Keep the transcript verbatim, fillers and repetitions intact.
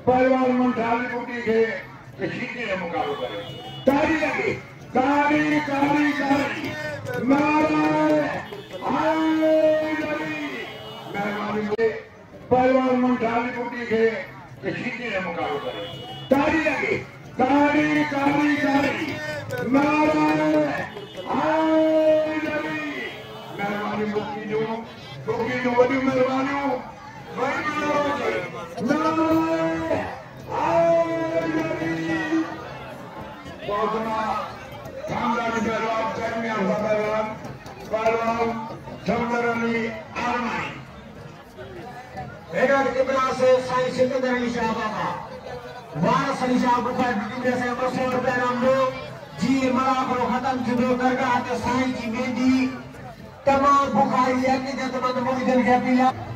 पहलवान मंत्रालय बुटी के कशीदे ने मुकाबला करे ताली लगी ताली ताली ताली नारे हायदरी मेहरबानी में पहलवान मंत्रालय बुटी के कशीदे ने मुकाबला करे ताली लगी ताली ताली ताली नारे हायदरी मेहरबानी मुक्ति जो मुक्ति जो बड़ी मेहरबानी से साई सिकंदर अली शाह बाबा वारस अली शाह गुफा बिजली से सौ रुपया नाम लो जी मरा को खत्म थी दरगाह ते साई जी मेंदी तमाम बुखारी है कि जब तक मुझे दिल के पिया